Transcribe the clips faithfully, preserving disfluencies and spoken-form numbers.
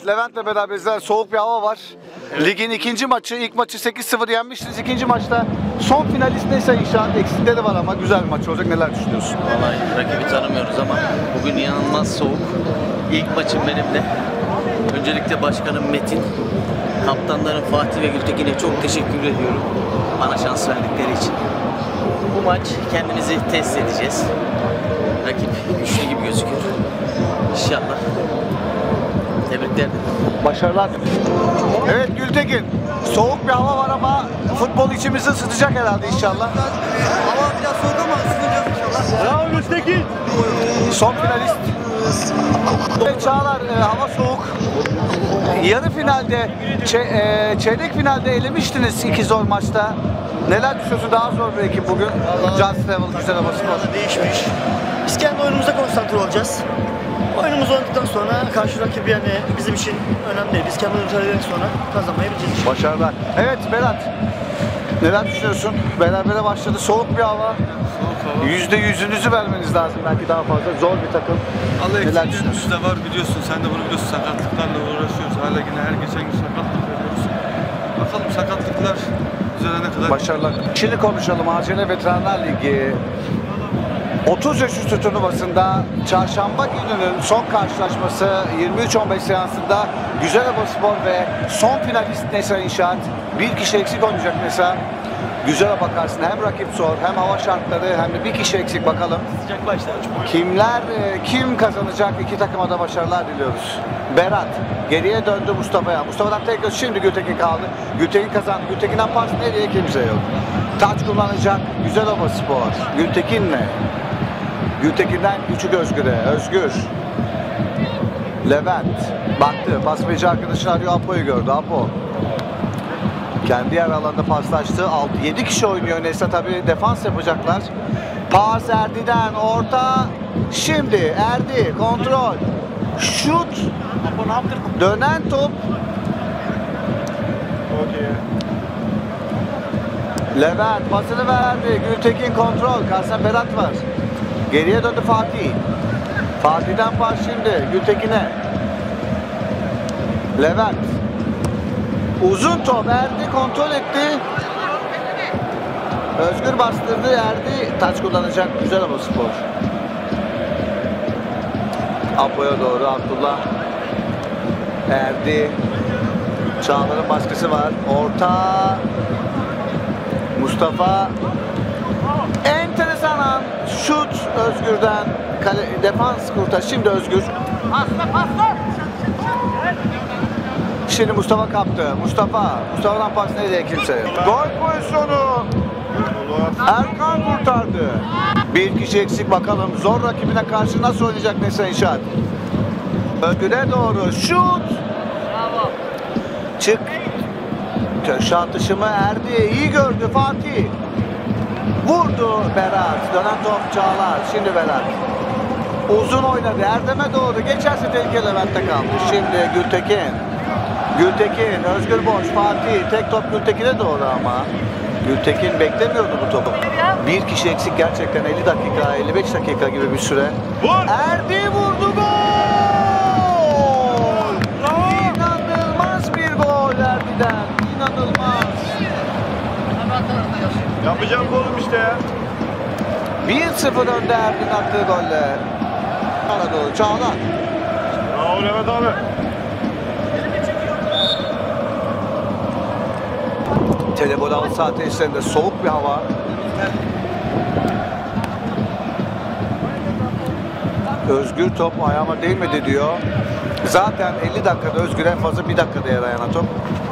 Evet, Levent'le beraberiz. Soğuk bir hava var. Evet. Ligin ikinci maçı, ilk maçı sekiz sıfır yenmiştiniz. İkinci maçta son finalist neyse inşaat eksikleri var ama güzel bir maç olacak. Neler düşünüyorsun? Vallahi rakibi tanımıyoruz ama bugün inanılmaz soğuk. İlk maçım benim de. Öncelikle başkanım Metin, kaptanlarım Fatih ve Gültekin'e çok teşekkür ediyorum bana şans verdikleri için. Bu maç kendimizi test edeceğiz. Rakip güçlü gibi gözüküyor. İnşallah. Tebrikler. Başarılar. Evet Gültekin, soğuk bir hava var ama futbol içimizi ısıtacak herhalde inşallah. Hava biraz soğuk ama ısınacağız inşallah. Bravo Gültekin. Son finalist. Çağlar, e, hava soğuk. Yarı finalde, çe, e, çeyrek finalde elemiştiniz iki zor maçta. Neler düşünüyorsun? Daha zor bir ekip bugün. Just Travel, güzel hava spor. Değişmiş. Biz kendi oyunumuza konsantre olacağız. Oyunumuz oynadıktan sonra karşı rakip yani bizim için önemli değil. Biz kendi oyunumuzu oynadıktan sonra kazanmayı bileceğiz. Başarılar. Evet Berat, neler düşünüyorsun? Berabere başladı. Soğuk bir hava. Yüzde yüzünüzü vermeniz lazım belki daha fazla. Zor bir takım. Allah eksiklerimiz de var biliyorsun. Sen de bunu biliyorsun. Sakatlıklarla uğraşıyoruz. Hala yine her geçen gün sakatlık yapıyoruz. Bakalım sakatlıklar üzerine kadar. Başarılar. Şimdi konuşalım. Acele Veteranlar Ligi otuz yaş üstü turnuvasında çarşamba gününün son karşılaşması yirmi üç on beş seansında Güzelhava Spor ve son finalist Nesa İnşaat. Bir kişi eksik oynayacak Nesa. Güzel bakarsın, hem rakip zor hem hava şartları hem de bir kişi eksik, bakalım. Sıcak başlar. Kimler, kim kazanacak? İki takıma da başarılar diliyoruz. Berat geriye döndü Mustafa'ya. Mustafa'dan tekrar şimdi Gültekin kaldı. Gültekin kazandı. Gültekin'den pas nereye? Kimse yok. Taç kullanacak Güzelhava Spor. Gültekin'le. Gültekin'den küçük Özgür'e. Özgür. Levent baktı. Pas verici arkadaşını arıyor. Apo'yu gördü. Apo. Kendi yer alanında paslaştı. altı yedi kişi oynuyor. Neyse tabii defans yapacaklar. Pas Erdi'den orta. Şimdi Erdi kontrol. Şut. Dönen top. Levent pasını verdi. Gültekin kontrol. Karşısında Berat var. Geriye döndü Fatih. Fatih'den pas şimdi Gültekin'e. Levent. Uzun top, Erdi kontrol etti. Özgür bastırdı, Erdi taç kullanacak. Güzelhava Spor. Apo'ya doğru Abdullah. Erdi. Çağlar'ın baskısı var. Orta. Mustafa. Enteresan an. Şut Özgür'den. Kale, defans kurtar. Şimdi Özgür. Pasla pasla. Şimdi Mustafa kaptı. Mustafa. Mustafa'dan pas nereye? Kimse yok. Gol pozisyonu. Erkan kurtardı. Bir kişi eksik, bakalım. Zor rakibine karşı nasıl oynayacak Nesa İnşaat? Özgür'e doğru. Şut. Çık. Köşe atışımı Erdi. İyi gördü Fatih. Vurdu Berat. Dönen top Çağlar. Şimdi Berat. Uzun oynadı. Erdem'e doğru. Geçerse tehlike Levent'te kaldı. Şimdi Gültekin. Gültekin, Özgür boş, Fatih, tek top Gültekin'e doğru ama Gültekin beklemiyordu bu topu. Bir kişi eksik gerçekten, elli dakika, elli beş dakika gibi bir süre. Erdi vurdu, gol! İnanılmaz bir gol Erdi'den, inanılmaz. Yapacağım golüm işte ya. bir sıfır önde Erdi'nin attığı golle. Bana doğru, Çağlar. Bravo Levent abi. Telebol halı saha tesislerinde soğuk bir hava. Özgür top ayağıma değmedi diyor. Zaten elli dakikada Özgür en fazla bir dakikada yer ayağına top.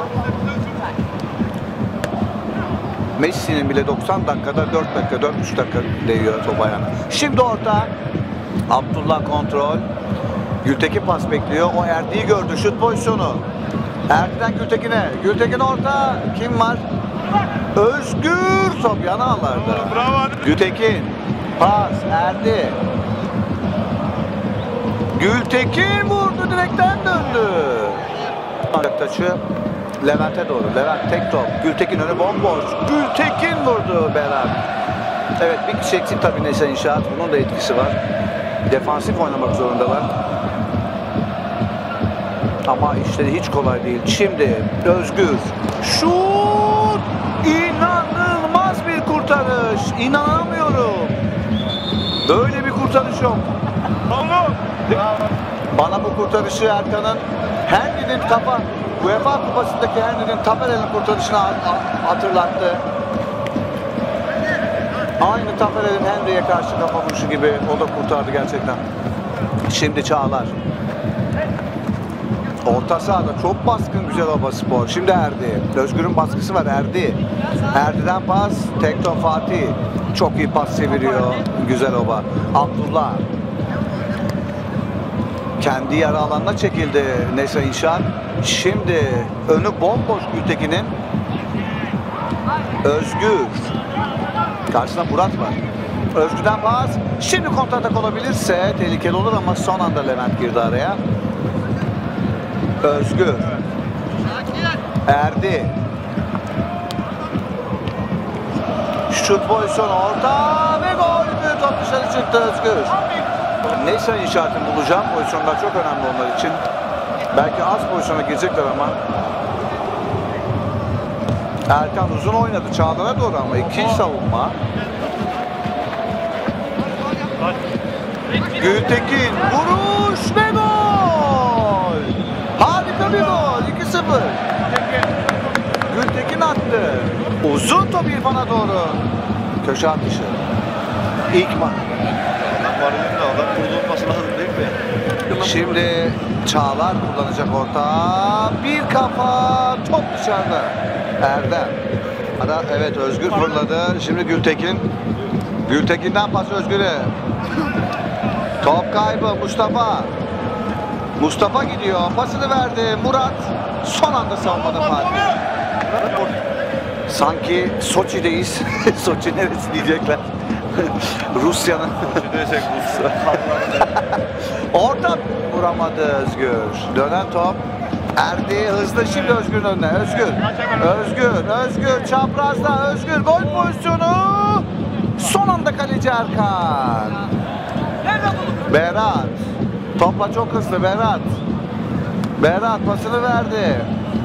Messi'nin bile doksan dakikada dört dakika, dört buçuk dakika değiyor top ayağına. Şimdi orta. Abdullah kontrol. Gültekin pas bekliyor. O Erdi'yi gördü. Şut pozisyonu. Erdi'den Gültekin'e. Gültekin orta. Kim var? Özgür top yana ağlarda. Gültekin. Pas. Erdi. Gültekin vurdu. Direkten döndü. Taçı Levent'e doğru. Levent tek top. Gültekin önü bomboş. Gültekin vurdu Berat. Evet, bir kişi eksik tabii Nesa İnşaat. Bunun da etkisi var. Defansif oynamak zorundalar. Ama işleri hiç kolay değil. Şimdi Özgür. Şut! İnanılmaz bir kurtarış. İnanamıyorum. Böyle bir kurtarış yok. Bana bu kurtarışı Erkan'ın Henry'nin kafa UEFA Kupası'ndaki Henry'nin Taferel'in kurtarışını hatırlattı. Aynı Taferel'in Henry'e karşı kafa vuruşu gibi o da kurtardı gerçekten. Şimdi Çağlar. Orta sahada çok baskın Güzelobspor. Şimdi Erdi. Özgür'ün baskısı var Erdi. Erdi'den pas. Tekto Fatih. Çok iyi pas çeviriyor Güzeloba. Abdullah. Kendi yarı alanına çekildi Nesa İnşaat. Şimdi önü bomboş Gültekin'in. Özgür. Karşısında Murat var. Özgür'den pas. Şimdi kontratak olabilirse tehlikeli olur ama son anda Levent girdi araya. Özgür. Erdi. Şut pozisyonu orta ve gol mü? Top dışarı çıktı Özgür. Neyse inşaatını bulacağım. Pozisyonlar çok önemli onlar için. Belki az pozisyona girecekler ama. Erkan uzun oynadı Çağlar'a doğru ama ikinci savunma. Gültekin vuruş ve gol. Harika bir gol. iki sıfır. Gültekin attı. Uzun top İrfan'a doğru. Köşe atışı. İlk maç. Şimdi Çağlar kullanacak orta. Bir kafa. Top dışarıda. Erdem. Ara, evet Özgür fırladı. Şimdi Gültekin. Gültekin'den pas Özgür'e. Top kaybı Mustafa. Mustafa gidiyor. Pasını verdi. Murat. Son anda savunmada Fatih. Sanki Soçi'deyiz. Soçi neresi diyecekler. Rusya'nın. Orta vuramadı Özgür. Dönen top. Erdi hızlı şimdi Özgür'ün önüne. Özgür. Özgür. Özgür. Çaprazda Özgür. Gol pozisyonu. Son anda kaleci Erkan. Berat. Topla çok hızlı Berat. Berat pasını verdi.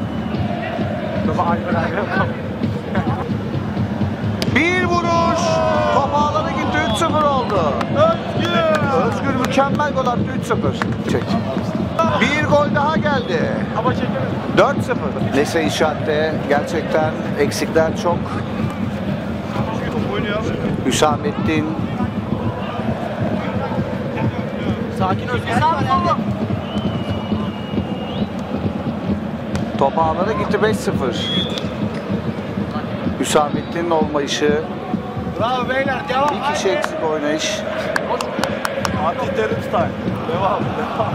Bir vuruş. Top ağlara gitti. üç sıfır oldu. Özgür. Özgür mükemmel gol attı. üç sıfır. Çek. Bir gol daha geldi. dört sıfır. Neyse inşaatte gerçekten eksikler çok. Hüsamettin. Sakin Özgür. Top ağlara gitti beş sıfır. Hüsamettin'in olmayışı. Bravo beyler devam. Bir kişi eksik oynayış. Fatih Terim style. Devam. Devam.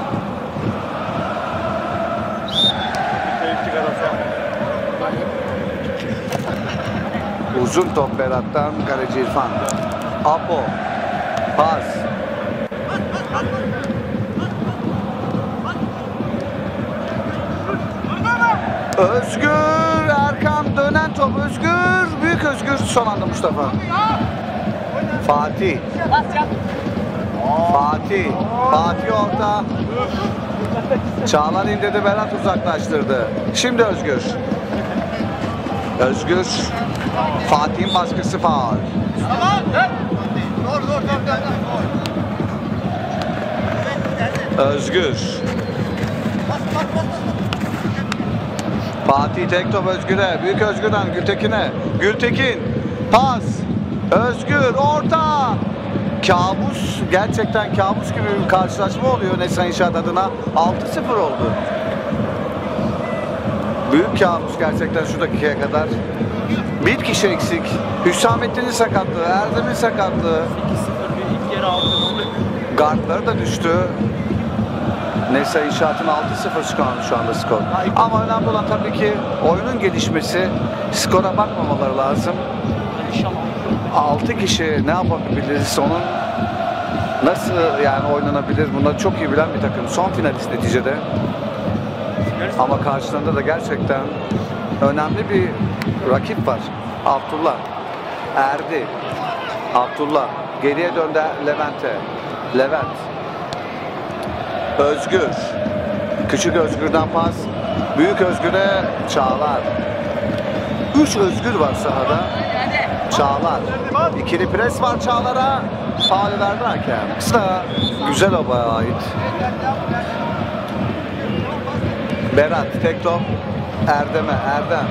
Uzun top Berat'tan kaleci İrfan. Apo. Pas. Özgür. Erkan dönen top. Özgür. Büyük Özgür son anda Mustafa. Fatih. Fatih. Fatih orta. Çağlar indirdi. Berat uzaklaştırdı. Şimdi Özgür. Özgür. Fatih'in baskısı faul. Özgür. Fatih tek top Özgür'e. Büyük Özgür'den Gültekin'e. Gültekin. Pas. Özgür. Orta. Kabus. Gerçekten kabus gibi bir karşılaşma oluyor Nesa İnşaat adına. altı sıfır oldu. Büyük kabus gerçekten şu dakikaya kadar. Bir kişi eksik. Hüsamettin'in sakatlığı, Erdem'in sakatlığı. Gardları da düştü. Neyse İnşaat'ın altı sıfır çıkan şu anda skor. Ama önemli olan tabii ki oyunun gelişmesi. Skora bakmamaları lazım. altı kişi ne yapabiliriz, onun nasıl yani oynanabilir, bunları çok iyi bilen bir takım. Son finalist neticede. Ama karşılarında da gerçekten önemli bir rakip var. Abdullah. Erdi. Abdullah. Geriye döndü Levent'e. Levent. Özgür. Küçük Özgür'den pas. Büyük Özgür'e Çağlar. Üç Özgür var sahada. Çağlar. İkili pres var Çağlar'a. Faul verdi hakem. Kısa güzel obaya ait. Berat tek top. Erdem'e. Erdem.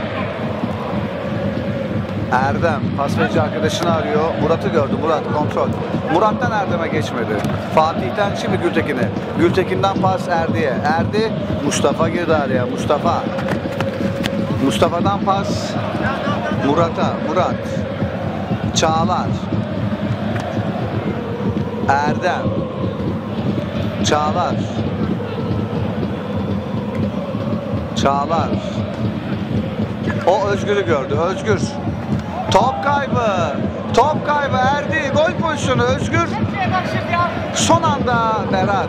Erdem pas verici arkadaşını arıyor. Murat'ı gördü. Murat kontrol. Murat'tan Erdem'e geçmedi. Fatih'ten şimdi Gültekin'e. Gültekin'den pas Erdi'ye. Erdi Mustafa girdi araya. Mustafa. Mustafa'dan pas Murat'a. Murat. Çağlar. Erdem. Çağlar. Çağlar. O Özgür'ü gördü. Özgür. Top kaybı. Top kaybı. Erdi. Gol pozisyonu. Özgür. Son anda Berat.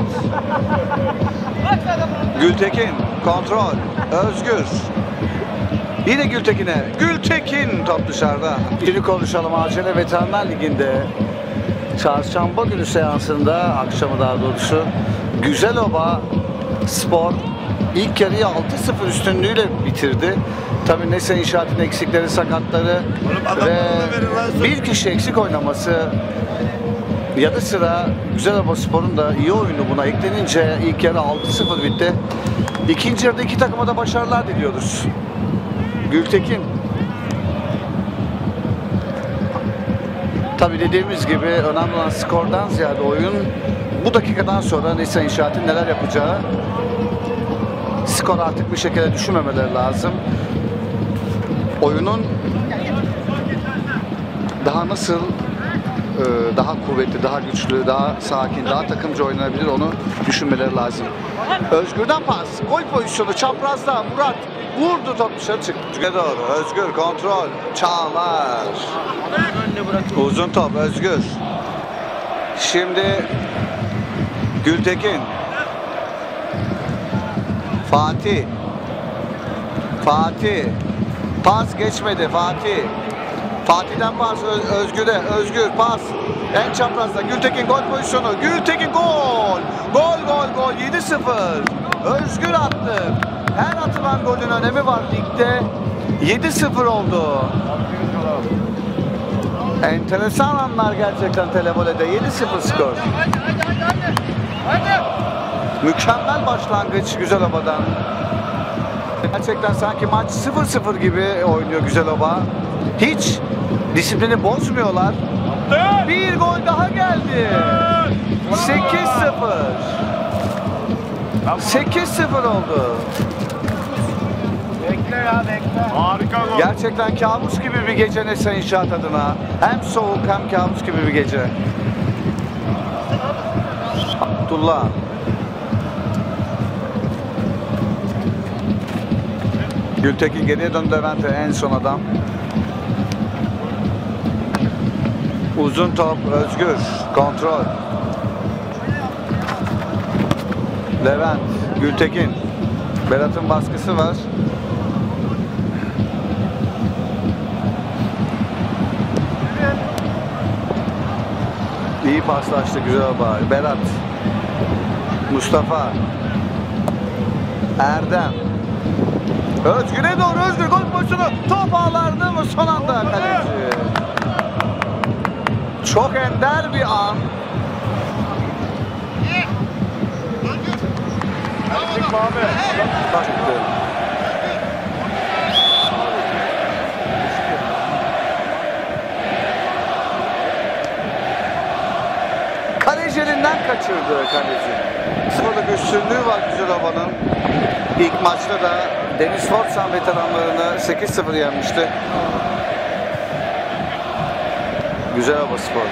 Gültekin. Kontrol. Özgür. Yine Gültekin'e. Gültekin top dışarıda. Şimdi konuşalım Acele Veteranlar Ligi'nde. Çarşamba günü seansında, akşamı daha doğrusu, Güzeloba Spor ilk yarıyı altı sıfır üstünlüğüyle bitirdi. Tabii Nese İnşaat'ın eksikleri, sakatları ve bir kişi eksik oynaması yanı sıra Güzeloba Spor'un da iyi oyunu buna eklenince ilk yarı altı sıfır bitti. İkinci yarıda iki takıma da başarılar diliyoruz. Gültekin. Tabii dediğimiz gibi önemli olan skordan ziyade oyun. Bu dakikadan sonra Nese İnşaat'ın neler yapacağı. Skor artık bir şekilde düşürmemeleri lazım. Oyunun daha nasıl daha kuvvetli, daha güçlü, daha sakin, daha takımcı oynanabilir onu düşünmeleri lazım. Özgür'den pas. Gol pozisyonu çaprazda. Murat vurdu, top dışarı çıktı. Doğru. Özgür kontrol. Çağlar. Uzun top Özgür. Şimdi Gültekin. Fatih. Fatih. Pas geçmedi Fatih. Fatih'den pas Özgür'e. Özgür pas. En çaprazda Gültekin gol pozisyonu. Gültekin gol. Gol gol gol. yedi sıfır. Özgür attı. Her atılan golün önemi var ligde. yedi sıfır oldu. Enteresan anlar gerçekten Televole'de. yedi sıfır skor. Mükemmel başlangıç Güzeloba'dan. Gerçekten sanki maç sıfır sıfır gibi oynuyor Güzeloba. Hiç disiplini bozmuyorlar. Bir gol daha geldi. sekiz sıfır. sekiz sıfır oldu. Bekle ya bekle. Harika gol. Gerçekten kabus gibi bir gece Nese İnşaat adına. Hem soğuk hem kabus gibi bir gece. Abdullah. Gültekin geriye döndü Levent'e, en son adam. Uzun top Özgür. Kontrol. Levent. Gültekin. Berat'ın baskısı var. İyi paslaştı Güzelobा. Berat. Mustafa. Erdem. Özgür'e doğru Özgür gol pozisyonu. Top ağlardı mı son anda kaleci. Çok ender bir an. Baktı. Kaleci elinden kaçırdı kaleci. Sıfırlık üstünlüğü var Güzeloba'nın. İlk maçta da Deniz Forsan veteranlarını sekiz sıfır yenmişti. Güzeloba Spor.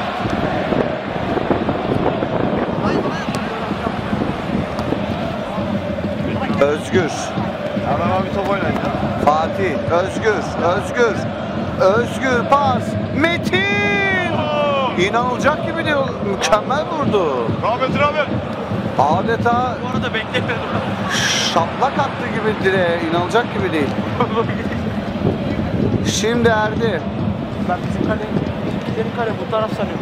Özgür. Adama bir top oynayın. Fatih. Özgür. Özgür. Özgür pas. Metin. İnanılacak gibi değil. Mükemmel vurdu. Rahmet Rahmet. Adeta Bu arada beklemiyordum. şaplak attı gibi direğe. İnanılacak gibi değil. Şimdi Erdi. Ben bizim kale, bizim kale bu taraf sanıyorum.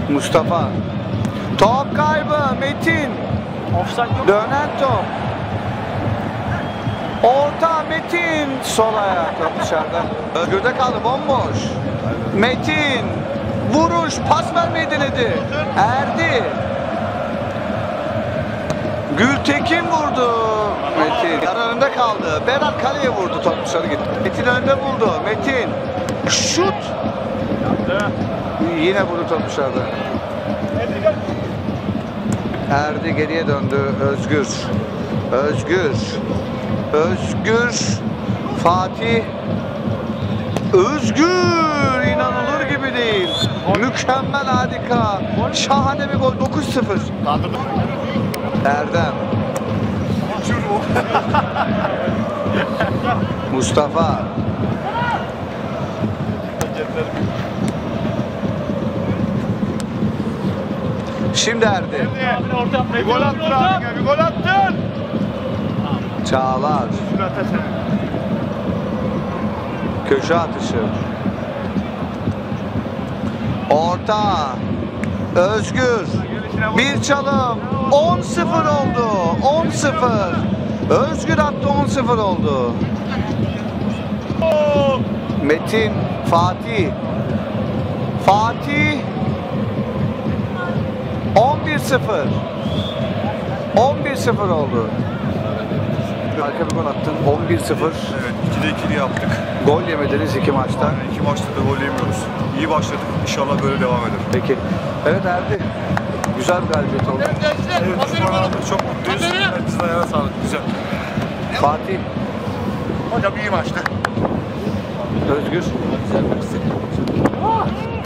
Mustafa. Top kaybı Metin. Offside yok. Dönen top. Orta Metin. Sol ayak top dışarıda. Özgür'de kaldı bomboş. Metin. Vuruş. Pas vermeyi denedi. Erdi. Gültekin vurdu. Metin. Yarı önünde kaldı. Berat kaleye vurdu. Top dışarı gitti. Metin önde buldu. Metin. Şut. Yine vurdu top dışarıda. Erdi geriye döndü. Özgür. Özgür. Özgür. Fatih. Özgür. İnanılır gibi değil. Mükemmel, harika. Şahane bir gol. dokuz sıfır. Erdem. Mustafa. Şimdi Erdi. Bir gol attın abi. Bir gol attın. Çağlar. Köşe atışı. Orta. Özgür. Bir çalım. on sıfır oldu. on sıfır. Özgür attı, on sıfır oldu. Metin, Fatih. Fatih. on bir sıfır. on bir sıfır oldu. Harika bir gol attın. on bir sıfır. Evet, ikide ikili yaptık. Gol yemediniz iki maçta. Yani iki maçta da gol yemiyoruz. İyi başladık. İnşallah böyle devam eder. Peki. Evet Erdi. Güzel bir galibiyet oldu. Evet, şu an çok mutluyuz. Hepinizin ayağına sağlık. Güzel. Fatih, Hocam iyi maçtı. Özgür.